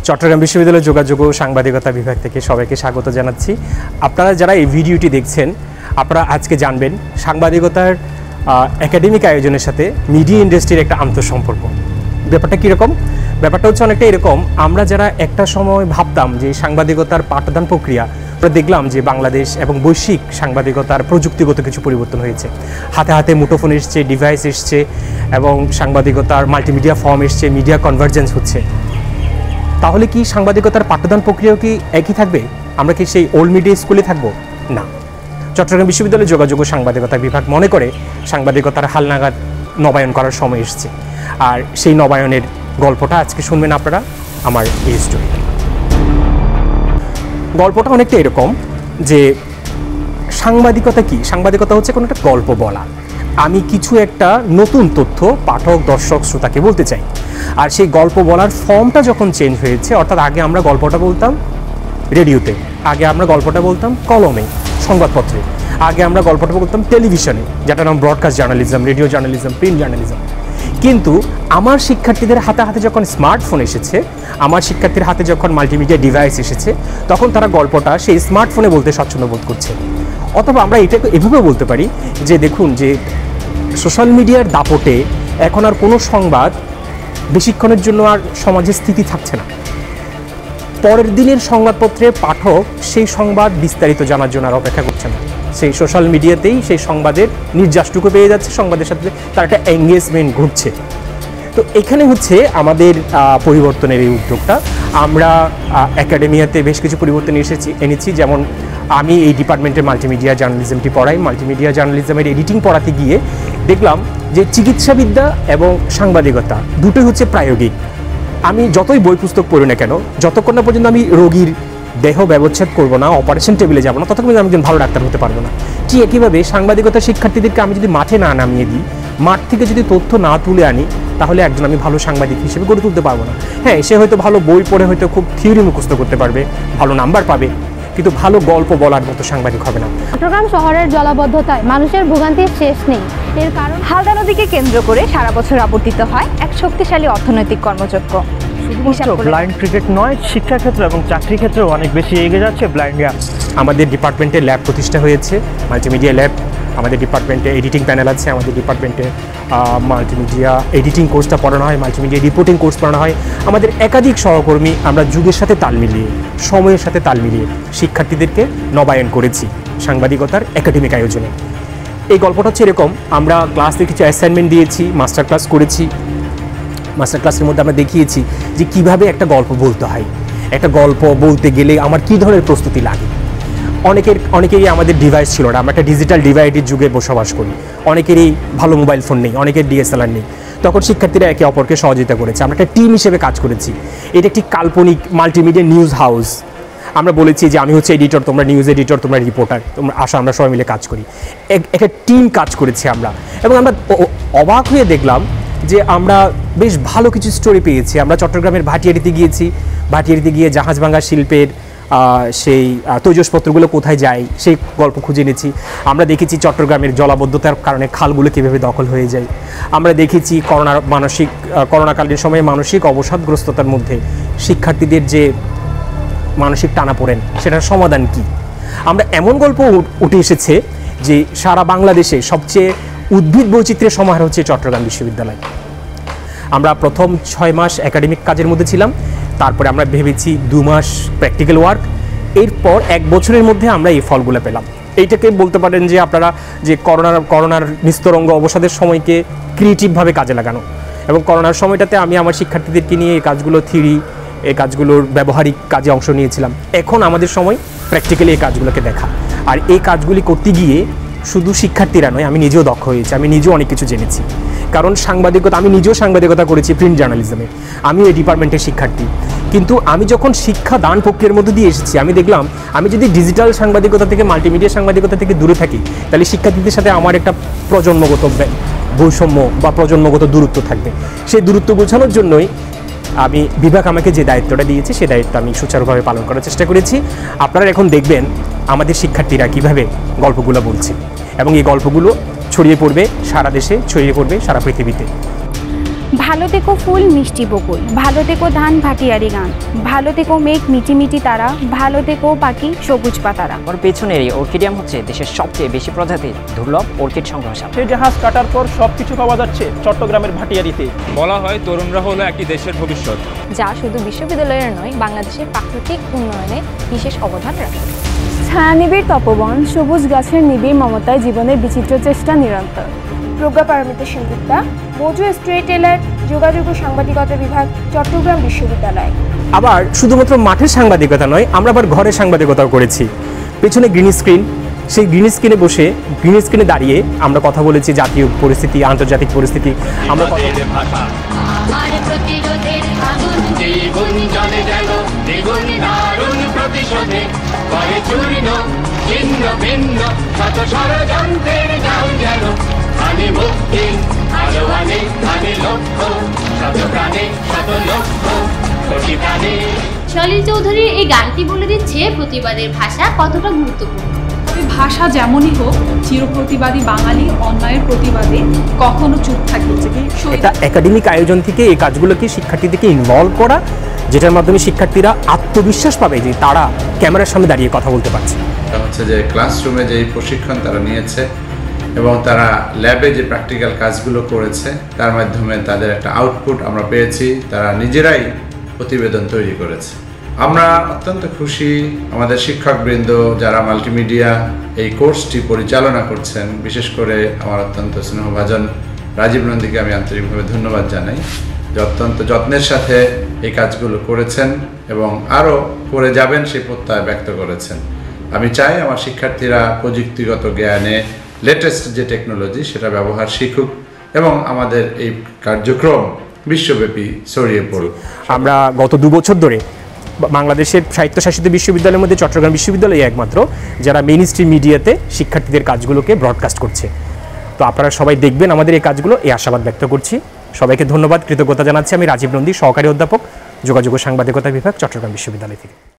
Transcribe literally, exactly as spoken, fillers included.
চট্টগ্রাম বিশ্ববিদ্যালয়ের যোগাযোগ ও সাংবাদিকতা বিভাগ থেকে সবাইকে স্বাগত জানাচ্ছি। আপনারা যারা এই ভিডিওটি দেখছেন, আপনারা আজকে জানবেন সাংবাদিকতার একাডেমিক আয়োজনের সাথে মিডিয়া ইন্ডাস্ট্রির একটা আন্তঃসম্পর্ক। ব্যাপারটা কীরকম? ব্যাপারটা হচ্ছে অনেকটা এরকম, আমরা যারা একটা সময় ভাবতাম যে সাংবাদিকতার পাঠদান প্রক্রিয়া, আমরা দেখলাম যে বাংলাদেশ এবং বৈশ্বিক সাংবাদিকতার প্রযুক্তিগত কিছু পরিবর্তন হয়েছে। হাতে হাতে মুঠোফোন এসছে, ডিভাইস এসছে এবং সাংবাদিকতার মাল্টিমিডিয়া ফর্ম এসছে, মিডিয়া কনভার্জেন্স হচ্ছে। তাহলে কি সাংবাদিকতার পাঠদান প্রক্রিয়াও কি একই থাকবে? আমরা কি সেই ওল্ড মিডিয়া স্কুলে থাকবো? না। চট্টগ্রাম বিশ্ববিদ্যালয়ের যোগাযোগ ও সাংবাদিকতা বিভাগ মনে করে সাংবাদিকতার হালনাগাদ নবায়ন করার সময় এসছে। আর সেই নবায়নের গল্পটা আজকে শুনবেন আপনারা আমার এই স্টোরি। গল্পটা অনেকটা এরকম যে সাংবাদিকতা কি? সাংবাদিকতা হচ্ছে কোনো একটা গল্প বলা। আমি কিছু একটা নতুন তথ্য পাঠক, দর্শক, শ্রোতাকে বলতে চাই। আর সেই গল্প বলার ফর্মটা যখন চেঞ্জ হয়েছে, অর্থাৎ আগে আমরা গল্পটা বলতাম রেডিওতে, আগে আমরা গল্পটা বলতাম কলমে, সংবাদপত্রে, আগে আমরা গল্পটা বলতাম টেলিভিশনে, যেটার নাম broadcast journalism, radio journalism, print journalism. কিন্তু আমার শিক্ষার্থীদের হাতে হাতে যখন স্মার্টফোন এসেছে, আমার শিক্ষার্থীর হাতে যখন মাল্টিমিডিয়া ডিভাইস এসেছে, তখন তারা গল্পটা সেই স্মার্টফোনে বলতে স্বাচ্ছন্দ্য বোধ করছে। অথবা আমরা এটাকে এভাবেও বলতে পারি যে দেখুন যে সোশ্যাল মিডিয়ার দাপটে এখন আর কোনো সংবাদ বেশিক্ষণের জন্য আর সমাজে স্থিতি থাকছে না। পরের দিনের সংবাদপত্রে পাঠক সেই সংবাদ বিস্তারিত জানার জন্য আর অপেক্ষা করছে না, সেই সোশ্যাল মিডিয়াতেই সেই সংবাদের নির্যাসটুকু পেয়ে যাচ্ছে, সংবাদের সাথে তার একটা এঙ্গেজমেন্ট ঘটছে। তো এখানে হচ্ছে আমাদের পরিবর্তনের এই উদ্যোগটা। আমরা একাডেমিয়াতে বেশ কিছু পরিবর্তন এসেছি এনেছি। যেমন আমি এই ডিপার্টমেন্টের মাল্টিমিডিয়া জার্নালিজমটি পড়াই। মাল্টিমিডিয়া জার্নালিজমের এডিটিং পড়াতে গিয়ে দেখলাম যে চিকিৎসাবিদ্যা এবং সাংবাদিকতা দুটোই হচ্ছে প্রায়োগিক। আমি যতই বই পুস্তক পড়ি না কেন, যতক্ষণ না পর্যন্ত আমি রোগীর দেহ ব্যবচ্ছেদ করবো না, অপারেশন টেবিলে যাবো না, ততক্ষণ আমি একজন ভালো ডাক্তার হতে পারবো না। ঠিক একইভাবে সাংবাদিকতা শিক্ষার্থীদেরকে আমি যদি মাঠে না নামিয়ে দিই, মাঠ থেকে যদি তথ্য না তুলে আনি, তাহলে একজন আমি ভালো সাংবাদিক হিসেবে গড়ে তুলতে পারবো না। হ্যাঁ, সে হয়তো ভালো বই পড়ে হয়তো খুব থিওরি মুখস্থ করতে পারবে, ভালো নাম্বার পাবে, কিন্তু ভালো গল্প বলার মতো সাংবাদিক হবে না। চট্টগ্রাম শহরের জলাবদ্ধতায় মানুষের ভোগান্তির শেষ নেই। এর কারণ হালদা নদীকে কেন্দ্র করে সারা বছর আবর্তিত হয় এক শক্তিশালী অর্থনৈতিক কর্মযজ্ঞ। শুধুমাত্র ব্লাইন্ড ক্রিকেট নয়, শিক্ষাক্ষেত্র এবং চাকরি ক্ষেত্রেও অনেক বেশি এগিয়ে যাচ্ছে ব্লাইন্ডরা। আমাদের ডিপার্টমেন্টে ল্যাব প্রতিষ্ঠা হয়েছে, মাল্টিমিডিয়া ল্যাব। আমাদের ডিপার্টমেন্টে এডিটিং প্যানেল আছে, আমাদের ডিপার্টমেন্টে মাল্টিমিডিয়া এডিটিং কোর্সটা পড়ানো হয়, মাল্টিমিডিয়া রিপোর্টিং কোর্স পড়ানো হয়। আমাদের একাধিক সহকর্মী আমরা যুগের সাথে তাল মিলিয়ে, সময়ের সাথে তাল মিলিয়ে শিক্ষার্থীদেরকে নবায়ন করেছি সাংবাদিকতার একাডেমিক আয়োজনে। এই গল্পটা হচ্ছে এরকম, আমরা ক্লাস দেখেছি, অ্যাসাইনমেন্ট দিয়েছি, মাস্টার ক্লাস করেছি। মাস্টার ক্লাসের মধ্যে আমরা দেখিয়েছি যে কিভাবে একটা গল্প বলতে হয়, একটা গল্প বলতে গেলে আমার কী ধরনের প্রস্তুতি লাগে। অনেকের অনেকেরই আমাদের ডিভাইস ছিল না, আমরা একটা ডিজিটাল ডিভাইডের যুগে বসবাস করি। অনেকেরই ভালো মোবাইল ফোন নেই, অনেকের ডিএসএলআর নেই। তখন শিক্ষার্থীরা একে অপরকে সহযোগিতা করেছে, আমরা একটা টিম হিসেবে কাজ করেছি। এটা একটি কাল্পনিক মাল্টিমিডিয়া নিউজ হাউস। আমরা বলেছি যে আমি হচ্ছে এডিটর, তোমরা নিউজ এডিটর, তোমরা রিপোর্টার, তোমরা আসো, আমরা সবাই মিলে কাজ করি। একটা টিম কাজ করেছি আমরা, এবং আমরা অবাক হয়ে দেখলাম যে আমরা বেশ ভালো কিছু স্টোরি পেয়েছি। আমরা চট্টগ্রামের ভাটিয়ারিতে গিয়েছি, ভাটিয়ারিতে গিয়ে জাহাজ ভাঙা শিল্পের সেই তৈজসপত্রগুলো কোথায় যায় সেই গল্প খুঁজে এনেছি। আমরা দেখেছি চট্টগ্রামের জলাবদ্ধতার কারণে খালগুলো কীভাবে দখল হয়ে যায়। আমরা দেখেছি করোনার মানসিক করোনাকালীন সময়ে মানসিক অবসাদগ্রস্ততার মধ্যে শিক্ষার্থীদের যে মানসিক টানাপোড়েন, সেটার সমাধান কি। আমরা এমন গল্প উঠে এসেছে যে সারা বাংলাদেশে সবচেয়ে উদ্ভিদ বৈচিত্র্যের সমাহার হচ্ছে চট্টগ্রাম বিশ্ববিদ্যালয়। আমরা প্রথম ছয় মাস একাডেমিক কাজের মধ্যে ছিলাম, তারপরে আমরা ভেবেছি দু মাস প্র্যাকটিক্যাল ওয়ার্ক, এরপর এক বছরের মধ্যে আমরা এই ফলগুলো পেলাম। এইটাকে বলতে পারেন যে আপনারা যে করোনার করোনার নিস্তরঙ্গ অবসাদের সময়কে ক্রিয়েটিভভাবে কাজে লাগানো। এবং করোনার সময়টাতে আমি আমার শিক্ষার্থীদেরকে নিয়ে এই কাজগুলো থিওরি, এই কাজগুলোর ব্যবহারিক কাজে অংশ নিয়েছিলাম। এখন আমাদের সময় প্র্যাকটিক্যালি এই কাজগুলোকে দেখা। আর এই কাজগুলি করতে গিয়ে শুধু শিক্ষার্থীরা নয়, আমি নিজেও দক্ষ হয়েছি, আমি নিজেও অনেক কিছু জেনেছি। কারণ সাংবাদিকতা, আমি নিজেও সাংবাদিকতা করেছি প্রিন্ট জার্নালিজমে, আমিও এই ডিপার্টমেন্টের শিক্ষার্থী। কিন্তু আমি যখন শিক্ষা দান প্রক্রিয়ার মধ্যে দিয়ে এসেছি, আমি দেখলাম আমি যদি ডিজিটাল সাংবাদিকতা থেকে, মাল্টিমিডিয়া সাংবাদিকতা থেকে দূরে থাকি, তাহলে শিক্ষার্থীদের সাথে আমার একটা প্রজন্মগত বৈষম্য বা প্রজন্মগত দূরত্ব থাকবে। সেই দূরত্ব বোঝানোর জন্যই আমি বিভাগ আমাকে যে দায়িত্বটা দিয়েছে, সেই দায়িত্ব আমি সুচারুভাবে পালন করার চেষ্টা করেছি। আপনারা এখন দেখবেন আমাদের শিক্ষার্থীরা কীভাবে গল্পগুলো বলছে, এবং এই গল্পগুলো ছড়িয়ে পড়বে সারা দেশে, ছড়িয়ে পড়বে সারা পৃথিবীতে। ভালো থেকো ফুল মিষ্টি বকুল, ভালো থেকো ধান ভাটিয়ারি গান, ভালো থেকো মেঘ মিটি মিটি তারা, ভালো থেকো পাখি সবুজ পাতারা। ওর পেছনের এই অর্কিডিয়াম হচ্ছে দেশের সবচেয়ে বেশি প্রজাতির দুর্লভ অর্কিড সংগ্রহশালা। সেই জাহাজ কাটার পর সবকিছু পাওয়া যাচ্ছে চট্টগ্রামের ভাটিয়ারিতে। বলা হয় তরুণরা হলো একটি দেশের ভবিষ্যৎ, যা শুধু বিশ্ববিদ্যালয়ের নয়, বাংলাদেশের প্রাকৃতিক উন্নয়নে বিশেষ অবদান রাখে। ছায়ানিবিড় তপবন, সবুজ গাছের নিবিড় মমতায় জীবনের বিচিত্র চেষ্টা নিরন্তর। প্রজ্ঞা পারমিতা সেনগুপ্তা, মজু স্ট্রিট টেলার, যোগাযোগ ও সাংবাদিকতা বিভাগ, চট্টগ্রাম বিশ্ববিদ্যালয়। আবার শুধুমাত্র মাঠের সাংবাদিকতা নয়, আমরা আবার ঘরের সাংবাদিকতাও করেছি। পেছনে গ্রিন স্ক্রিন, সেই গ্রিন স্ক্রিনে বসে গ্রিন স্ক্রিনে দাঁড়িয়ে আমরা কথা বলেছি জাতীয় পরিস্থিতি, আন্তর্জাতিক পরিস্থিতি। আমরা কথা সলিল চৌধুরীর এই গানটি বলে দিচ্ছে প্রতিবাদের ভাষা কতটা গুরুত্বপূর্ণ। ভাষা যেমনই হোক, চিরপ্রতিবাদী বাঙালি অন্যায়ের প্রতিবাদে কখনো চুপ থাকে। এটা একাডেমিক আয়োজন থেকে এই কাজগুলোকে শিক্ষার্থীদেরকে ইনভলভ করা, যেটার মাধ্যমে শিক্ষার্থীরা আত্মবিশ্বাস পাবে যে তারা ক্যামেরার সামনে দাঁড়িয়ে কথা বলতে পারছে। হচ্ছে যে ক্লাসরুমে যে প্রশিক্ষণ তারা নিয়েছে এবং তারা ল্যাবে যে প্র্যাকটিক্যাল কাজগুলো করেছে তার মাধ্যমে তাদের একটা আউটপুট আমরা পেয়েছি। তারা নিজেরাই প্রতিবেদন তৈরি করেছে। আমরা অত্যন্ত খুশি, আমাদের শিক্ষকবৃন্দ যারা মাল্টিমিডিয়া এই কোর্সটি পরিচালনা করছেন, বিশেষ করে আমার অত্যন্ত স্নেহভাজন রাজীব নন্দীকে আমি আন্তরিকভাবে ধন্যবাদ জানাই যে অত্যন্ত যত্নের সাথে এই কাজগুলো করেছেন এবং আরও করে যাবেন সেই প্রত্যয় ব্যক্ত করেছেন। আমি চাই আমার শিক্ষার্থীরা প্রযুক্তিগত জ্ঞানে লেটেস্ট যে টেকনোলজি সেটা ব্যবহার শিখুক এবং আমাদের এই কার্যক্রম বিশ্বব্যাপী ছড়িয়ে পড়ুক। আমরা গত দু বছর ধরে বাংলাদেশের স্বায়ত্তশাসিত বিশ্ববিদ্যালয়ের মধ্যে চট্টগ্রাম বিশ্ববিদ্যালয় একমাত্র যারা মেইন স্ট্রিম মিডিয়াতে শিক্ষার্থীদের কাজগুলোকে ব্রডকাস্ট করছে। তো আপনারা সবাই দেখবেন আমাদের এই কাজগুলো, এই আশাবাদ ব্যক্ত করছি। সবাইকে ধন্যবাদ, কৃতজ্ঞতা জানাচ্ছি। আমি রাজীব নন্দী, সহকারী অধ্যাপক, যোগাযোগ ও সাংবাদিকতা বিভাগ, চট্টগ্রাম বিশ্ববিদ্যালয় থেকে।